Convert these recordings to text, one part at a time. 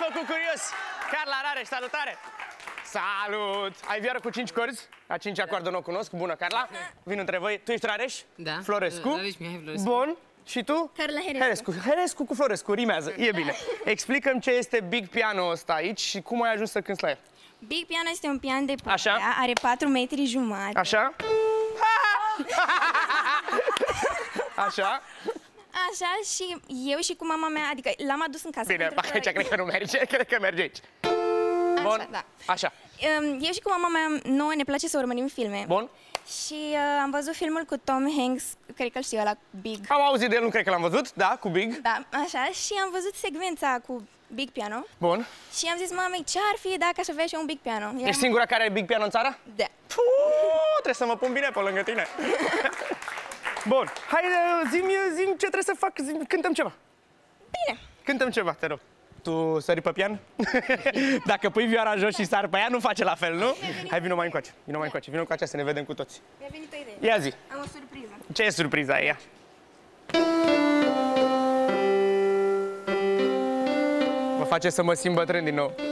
făcut curios. Carla Rareș, salutare! Salut! Ai vioară cu 5 corzi? A 5 acordă nu o cunosc. Bună, Carla. Vin între voi. Tu ești Rareș? Da. Florescu? Rareș Mihai Florescu. Bun. Și tu? Carla Herescu. Herescu cu Florescu, rimează. E bine. Explicăm ce este Big Piano ăsta aici și cum ai ajuns să cânti la el. Big Piano este un pian de Așa. putea, are 4 metri jumătate. Așa? Așa? Așa, și eu și cu mama mea, adică l-am adus în casă. Bine, pentru că- aici cred că nu merge, cred că merge aici. Bun. Așa, da. Așa. Eu și cu mama mea, nouă ne place să urmărim filme. Bun. Și am văzut filmul cu Tom Hanks, cred că îl știu, ăla Big. Am auzit de el, nu cred că l-am văzut, da, cu Big. Da, așa, și am văzut secvența cu Big Piano. Bun. Și am zis mamei, ce ar fi dacă aș avea și eu un Big Piano? Ești singura care are Big Piano în țară? Da. Trebuie să mă pun bine pe lângă tine. Bun, hai, zi-mi ce trebuie să fac, cântăm ceva. Bine. Cântăm ceva, te rog. Tu sări pe pian? Dacă pui vioara jos și sar pe ea, nu face la fel, nu? Hai, vino mai încoace, vino mai încoace, vino încoace să ne vedem cu toți. Mi-a venit o idee. Ia zi, Am o surpriză. ce e surpriza aia? Mă face să mă simt bătrân din nou.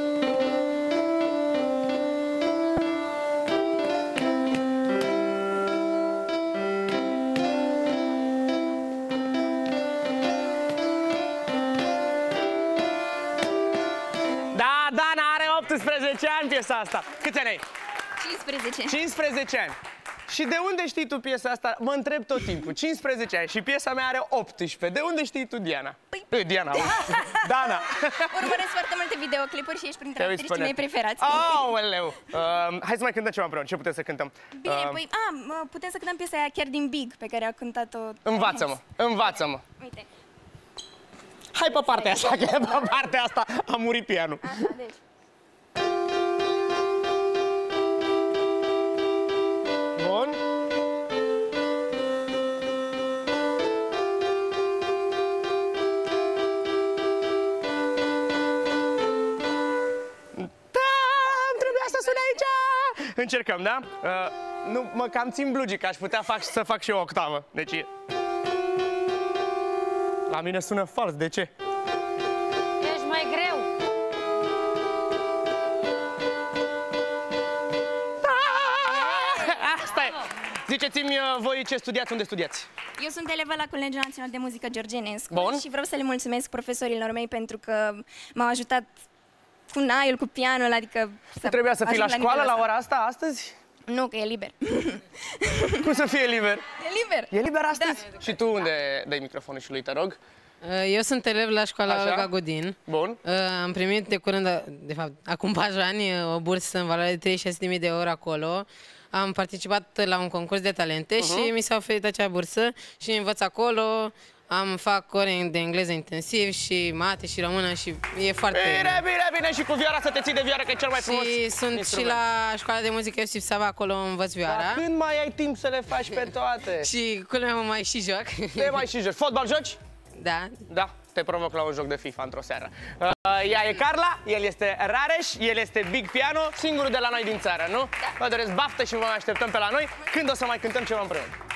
Da, Dana are 18 ani piesa asta. Câți ani ai? 15. 15 ani. Și de unde știi tu piesa asta? Mă întreb tot timpul. 15 ani și piesa mea are 18. De unde știi tu, Diana? Păi... Diana, Dana. Urmăresc foarte multe videoclipuri și ești printre artiștii mei preferați. Aoleu! Hai să mai cântăm ceva împreună. Ce putem să cântăm? Bine, păi, putem să cântăm piesa aia chiar din Big, pe care a cântat-o... Învață-mă, învață-mă. Uite. Hai pe partea asta, că pe partea asta a murit pianul. Așa, deci. Bun. Trebuia să sune aici! Încercăm, da? Nu, mă cam țin blugii, că aș putea să fac și o octavă. Deci e... La mine sună fals, de ce? Ești mai greu. Asta e! Ziceți-mi voi ce studiați, unde studiați? Eu sunt elevă la Colegiul Național de Muzică George Enescu. Bun. Și vreau să le mulțumesc profesorilor mei pentru că m-au ajutat cu naiul, cu pianul, adică... Trebuia să fii la școală la nivelul ora asta, astăzi? ăsta. Nu, că e liber. Cum să fie liber? E liber. E liber astăzi? Da. Și tu unde dai microfonul și lui, te rog? Eu sunt elev la școala Așa. Olga Godin. Bun. Am primit de curând, de fapt, acum 4 ani, o bursă în valoare de 36.000 de euro acolo. Am participat la un concurs de talente și mi s-a oferit acea bursă și învăț acolo. Fac ore de engleză intensiv și mate și română și e foarte... Bine, și cu vioara să te ții de vioară, că e cel mai frumos Și sunt instrument. și la școala de muzică Iosif Sava, acolo învăț vioara. Dar când mai ai timp să le faci pe toate? Și culmea mă mai și joc. Te mai și joci. Fotbal joci? Da. Da, te provoc la un joc de FIFA într-o seară. Ea e Carla, el este Rareș, el este Big Piano, singurul de la noi din țară, nu? Vă doresc baftă și vă mai așteptăm pe la noi când o să mai cântăm ceva împreună.